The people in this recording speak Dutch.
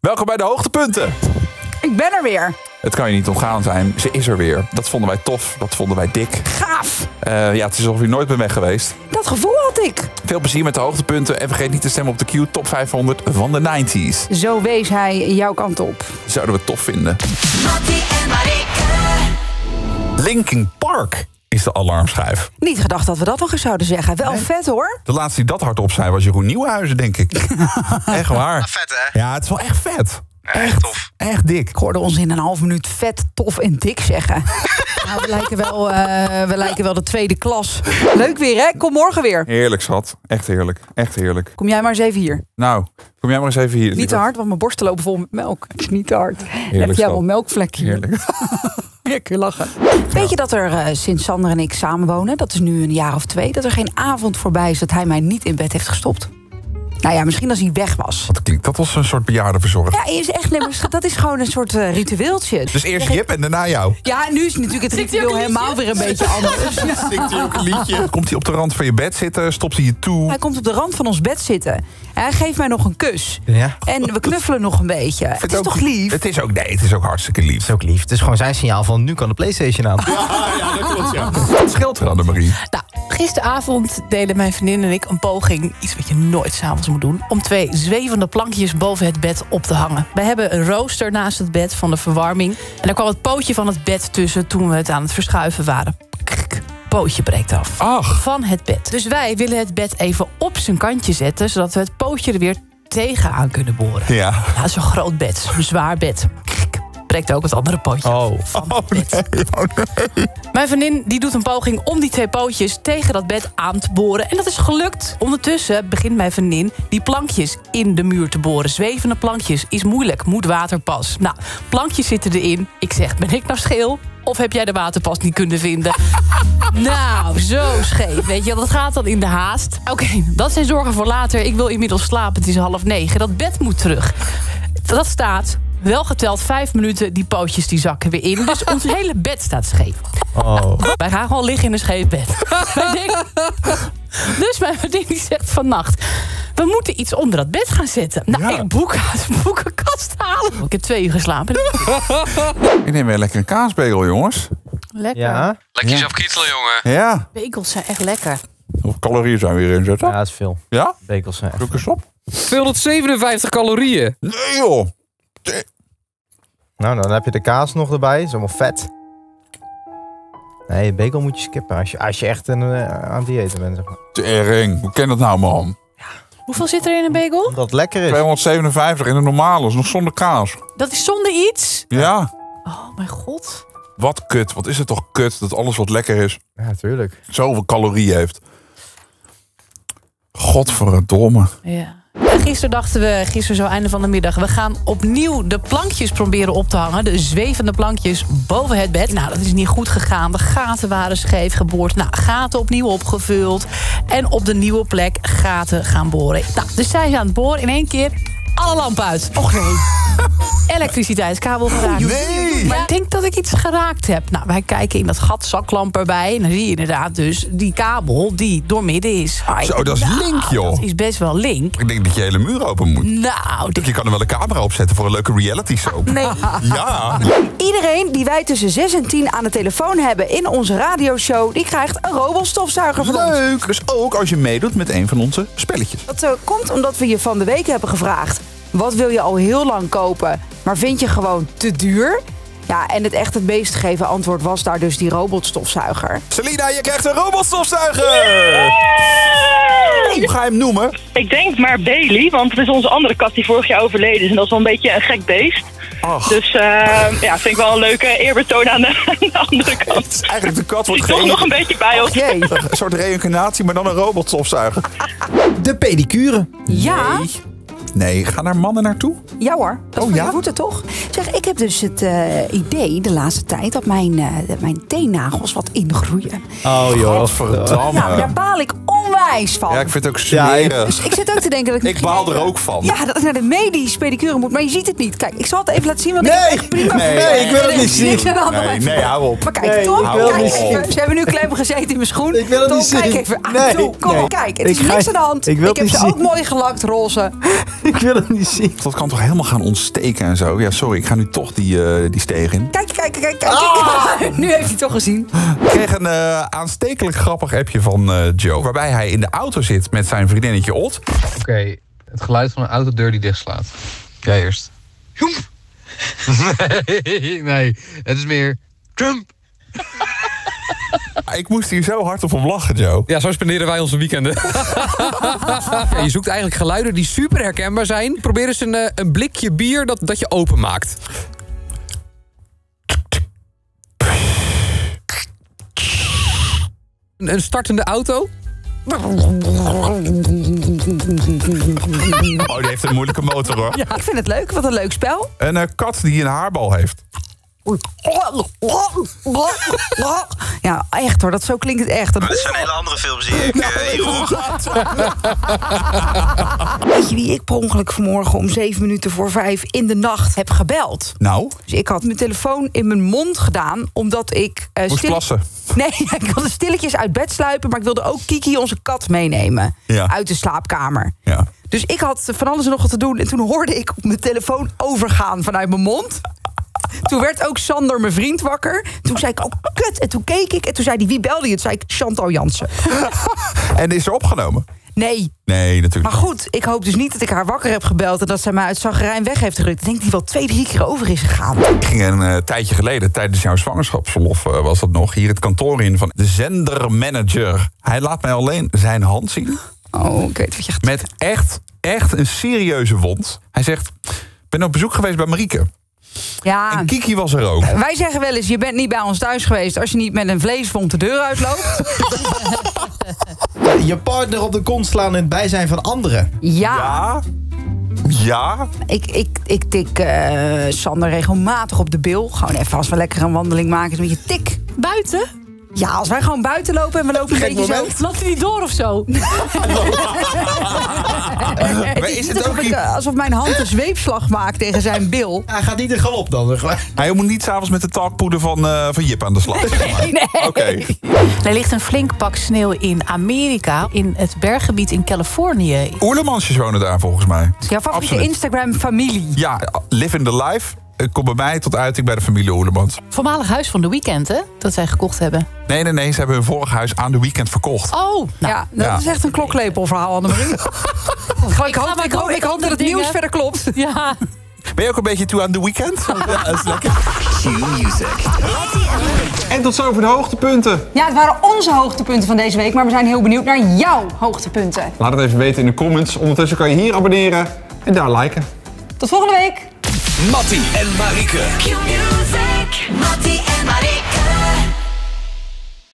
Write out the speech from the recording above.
Welkom bij de hoogtepunten. Ik ben er weer. Het kan je niet ontgaan zijn. Ze is er weer. Dat vonden wij tof. Dat vonden wij dik. Gaaf. Ja, het is alsof je nooit bent weg geweest. Dat gevoel had ik. Veel plezier met de hoogtepunten. En vergeet niet te stemmen op de Q Top 500 van de 90s. Zo wees hij jouw kant op. Zouden we tof vinden. Mattie en Marieke. Linkin Park is de alarmschijf. Niet gedacht dat we dat nog eens zouden zeggen. Wel vet hoor. De laatste die dat hardop zei was Jeroen Nieuwenhuizen, denk ik. Echt waar. Vet, hè? Ja, het is wel echt vet. Ja, echt tof. Echt dik. Ik hoorde ons in een half minuut vet, tof en dik zeggen. Nou, we lijken wel de tweede klas. Leuk weer, hè? Kom morgen weer. Heerlijk, schat. Echt heerlijk. Echt heerlijk. Kom jij maar eens even hier. Nou, kom jij maar eens even hier. Niet te hard, want mijn borsten lopen vol met melk. Het is niet te hard. Heerlijk, Heb jij schat. wel melkvlekje? Heerlijk. Lekker lachen. Weet je dat er sinds Sander en ik samenwonen, dat is nu een jaar of 2... dat er geen avond voorbij is dat hij mij niet in bed heeft gestopt? Nou ja, misschien als hij weg was. Wat klinkt dat als een soort bejaardenverzorger? Ja, is echt, dat is gewoon een soort ritueeltje. Dus eerst Jip en daarna jou. Ja, nu is natuurlijk het ritueel helemaal weer een beetje anders. Ja. Zingt hij ook een liedje? Komt hij op de rand van je bed zitten? Stopt hij je toe? Hij komt op de rand van ons bed zitten. En hij geeft mij nog een kus. Ja. En we knuffelen nog een beetje. Het is toch lief? Het is ook hartstikke lief. Dat is ook lief. Het is gewoon zijn signaal van nu kan de PlayStation aan. Ja, dat klopt, ja. Wat scheelt er, Annemarie? Nou, gisteravond deden mijn vriendin en ik een poging, iets wat je nooit s'avonds moet doen, om 2 zwevende plankjes boven het bed op te hangen. Wij hebben een rooster naast het bed van de verwarming. En daar kwam het pootje van het bed tussen toen we het aan het verschuiven waren. Pootje breekt af. Ach. Van het bed. Dus wij willen het bed even op zijn kantje zetten, zodat we het pootje er weer tegenaan kunnen boren. Ja. Ja, dat is een groot bed, een zwaar bed. Breekt ook het andere pootje af van het bed. Nee. Mijn vriendin die doet een poging om die 2 pootjes tegen dat bed aan te boren. En dat is gelukt. Ondertussen begint mijn vriendin die plankjes in de muur te boren. Zwevende plankjes is moeilijk, moet waterpas. Nou, plankjes zitten erin. Ik zeg, ben ik nou scheel? Of heb jij de waterpas niet kunnen vinden? Nou, zo scheef. Weet je, dat gaat dan in de haast. Oké, dat zijn zorgen voor later. Ik wil inmiddels slapen, het is 8:30. Dat bed moet terug. Dat staat... Wel geteld 5 minuten, die pootjes die zakken weer in. Dus ons hele bed staat scheef. Oh. Wij gaan gewoon liggen in een scheef bed. Dus mijn vriendin die zegt vannacht... we moeten iets onder dat bed gaan zetten. Nou, Ja. ik boek een kast halen. Ik heb 2 uur geslapen. Ik neem weer lekker een kaasbagel, jongens. Lekker. Ja? Lekker jezelf kietelen, jongen. Ja. Bagels zijn echt lekker. Hoeveel calorieën zijn we hier inzetten? Ja, dat is veel. Ja? Bekels zijn echt. Doe ik eens op? 257 calorieën. Nee, joh. Nou, dan heb je de kaas nog erbij. Dat is allemaal vet. Nee, bekel moet je skippen als je echt aan het diëten bent. Zeg maar. Tering. Hoe ken dat nou, man? Hoeveel zit er in een bagel? Omdat het lekker is. 257 in de normale, is nog zonder kaas. Dat is zonder iets? Ja. Oh, mijn god. Wat kut. Wat is het toch kut dat alles wat lekker is Ja, tuurlijk. zoveel calorieën heeft. Godverdomme. Ja. Gisteren dachten we, zo einde van de middag... we gaan opnieuw de plankjes proberen op te hangen. De zwevende plankjes boven het bed. Nou, dat is niet goed gegaan. De gaten waren scheef geboord. Nou, gaten opnieuw opgevuld. En op de nieuwe plek gaten gaan boren. Nou, dus zij zijn aan het boren. In één keer alle lampen uit. Och nee. Elektriciteitskabel geraakt. Nee! Maar ik denk dat ik iets geraakt heb. Nou, wij kijken in dat gat, zaklamp erbij. En dan zie je inderdaad dus die kabel die doormidden is. Zo, dat is link, joh. Dat is best wel link. Ik denk dat je hele muur open moet. Nou, Je kan er wel een camera op zetten voor een leuke reality show. nee. Ja. Iedereen die wij tussen 6 en 10 aan de telefoon hebben in onze radioshow... die krijgt een robotstofzuiger van ons. Leuk. Dus ook als je meedoet met een van onze spelletjes. Dat komt omdat we je van de week hebben gevraagd... wat wil je al heel lang kopen, maar vind je gewoon te duur? Ja, en het meest gegeven antwoord was daar dus die robotstofzuiger. Selina, je krijgt een robotstofzuiger! Hoe ga je hem noemen? Ik denk maar Bailey, want het is onze andere kat die vorig jaar overleden is. En dat is wel een beetje een gek beest. Ach. Dus ja, vind ik wel een leuke eerbetoon aan de andere kant. Eigenlijk de kat Die wordt toch nog een beetje bij ons. Jee. een soort reïncarnatie, maar dan een robotstofzuiger. De pedicure. Ja, Nee, gaan daar mannen naartoe? ja hoor. Dat is voor je voeten toch? Zeg, ik heb dus het idee de laatste tijd dat mijn teennagels wat ingroeien. Oh joh. Godverdamme. Nou, daar baal ik onwijs van. Ja, ik vind het ook smeren. Dus ik zit ook te denken dat Ik baal er ook van. Ja, dat ik naar de medisch pedicure moet, maar je ziet het niet. Kijk, ik zal het even laten zien, want ik heb echt prima... Nee, ik wil het niet zien. Niks aan de hand. Nee, hou op. Maar kijk, Nee, Tom, ik wil het kijk niet even. zien. Ze hebben nu klem gezeten in mijn schoen. Ik wil het Tom, niet zien. kijk even aan Nee, toe. Kom nee. op, kijk. Het is Ik ga- niks aan de hand. ik wil Ik heb het ze niet ook zien. mooi gelakt, roze. Ik wil het niet zien. Dat kan toch helemaal gaan ontsteken en zo? Ja, sorry, ik ga nu toch die steeg in. Kijk. Ah! Nu heeft hij het toch gezien. Ik kreeg een aanstekelijk grappig appje van Joe... waarbij hij in de auto zit met zijn vriendinnetje Ot. Oké, het geluid van een autodeur die dichtslaat. Jij eerst. Nee, het is meer Trump. Ik moest hier zo hard op om lachen, Joe. Ja, zo spenderen wij onze weekenden. Ja, je zoekt eigenlijk geluiden die super herkenbaar zijn. Probeer eens een blikje bier dat je openmaakt. Een startende auto. Oh, die heeft een moeilijke motor, hoor. Ik vind het leuk. Wat een leuk spel. Een kat die een haarbal heeft. Ja, echt hoor. Zo klinkt het echt. Dit zijn hele andere films die ik hier hoor. Weet je wie ik per ongeluk vanmorgen om 5:07 in de nacht heb gebeld? Nou, Dus ik had mijn telefoon in mijn mond gedaan, omdat ik... moest plassen. Nee, ik wilde stilletjes uit bed sluipen, maar ik wilde ook Kiki, onze kat, meenemen. Ja. Uit de slaapkamer. Ja. Dus ik had van alles en nog wat te doen. En toen hoorde ik op mijn telefoon overgaan vanuit mijn mond. Toen werd ook Sander, mijn vriend, wakker. Toen zei ik, oh kut. En toen keek ik en toen zei hij, wie belde je? Toen zei ik, Chantal Jansen. En is er opgenomen? Nee. Nee, natuurlijk. Maar goed, ik hoop dus niet dat ik haar wakker heb gebeld... en dat zij mij uit zagrijn weg heeft gerukt. Ik denk dat die wel 2-3 keer over is gegaan. Ik ging een tijdje geleden, tijdens jouw zwangerschapsverlof was dat nog... hier het kantoor in van de zendermanager. Hij laat mij alleen zijn hand zien. Oh, ik weet wat je gaat... Met echt een serieuze wond. Hij zegt, ik ben op bezoek geweest bij Marieke. Ja, En Kiki was er ook. wij zeggen wel eens, je bent niet bij ons thuis geweest... als je niet met een vleeswond de deur uitloopt. Je partner op de kont slaan in het bijzijn van anderen. Ja, Ja? ik tik Sander regelmatig op de bil. Gewoon even als we lekker een wandeling maken, is een beetje tik. Buiten? Ja, als wij gewoon buiten lopen en we lopen een beetje zo... Loopt hij niet door of zo? Het is is niet het ook niet- alsof mijn hand een zweepslag maakt tegen zijn bil. Hij gaat niet in galop dan. Hij moet niet s'avonds met de talkpoeder van Jip aan de slag. Zeg maar. Nee. Oké. Er ligt een flink pak sneeuw in Amerika, in het berggebied in Californië. Oerlemansjes wonen daar volgens mij. Jouw favoriete Absoluut. Instagram-familie. Ja, live in the life. Komt bij mij tot uiting bij de familie Oerlemans. Voormalig huis van The Weeknd, hè? Dat zij gekocht hebben. Nee, ze hebben hun vorig huis aan de weekend verkocht. Oh, nou. Ja, dat Ja. is echt een kloklepelverhaal, Annemarie. Ik hoop dat het nieuws verder klopt. Ja. Ben je ook een beetje toe aan de weekend? Ja, dat is lekker. En tot zover de hoogtepunten. Ja, het waren onze hoogtepunten van deze week, maar we zijn heel benieuwd naar jouw hoogtepunten. Laat het even weten in de comments. Ondertussen kan je hier abonneren en daar liken. Tot volgende week! Mattie en Marieke. Q-music.